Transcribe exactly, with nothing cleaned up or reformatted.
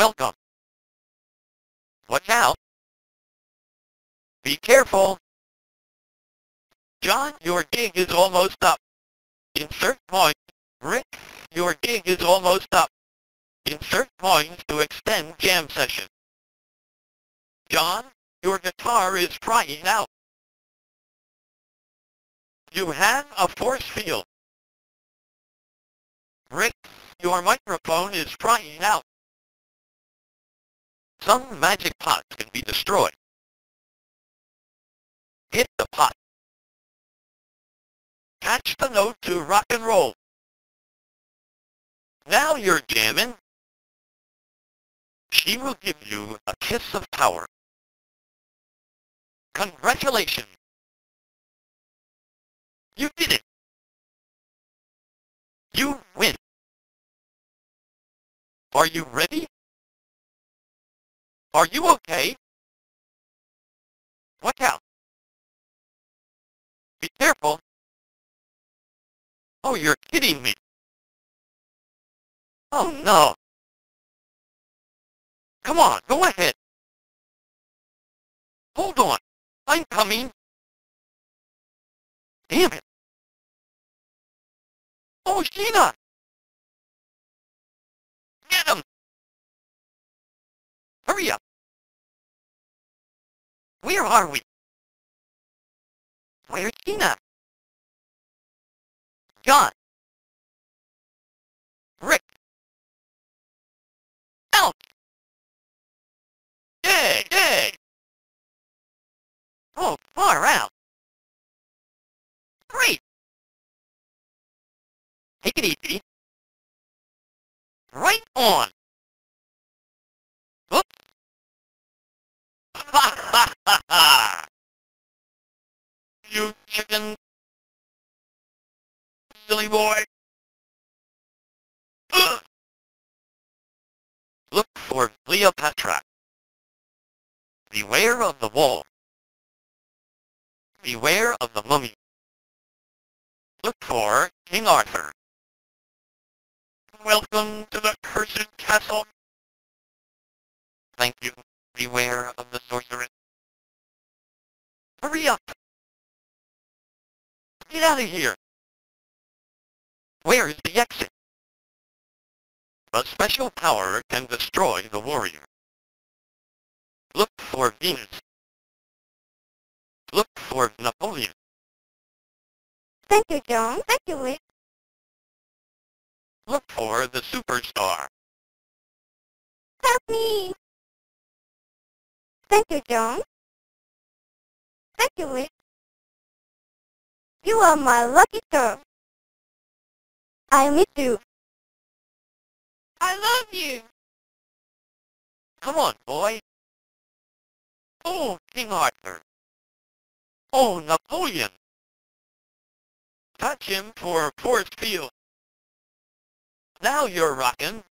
Welcome. Watch out. Be careful. John, your gig is almost up. Insert point. Rick, your gig is almost up. Insert points to extend jam session. John, your guitar is crying out. You have a force field. Rick, your microphone is crying out. Some magic pots can be destroyed. Hit the pot. Catch the note to rock and roll. Now you're jamming. She will give you a kiss of power. Congratulations. You did it. You win. Are you ready? Are you okay? Watch out. Be careful. Oh, you're kidding me. Oh no. Come on, go ahead. Hold on. I'm coming. Damn it. Oh, Sheena! Get him! Hurry up! Where are we? Where's Sheena? John! Rick! Help! Yay! Yay! Oh, far out! Great! Take it easy. Right on! Oops! Ha ha ha ha! You chicken! Silly boy! Ugh. Look for Cleopatra. Beware of the wall. Beware of the mummy. Look for King Arthur. Welcome to the cursed castle. Thank you. Beware of the sorceress. Hurry up! Get out of here! Where is the exit? A special power can destroy the warrior. Look for Venus. Look for Napoleon. Thank you, John. Thank you, Rick. Look for the superstar. Help me! Thank you, John. Thank you, Rick. You are my lucky girl. I miss you. I love you. Come on, boy. Oh, King Arthur. Oh, Napoleon. Touch him for force field. Now you're rockin'.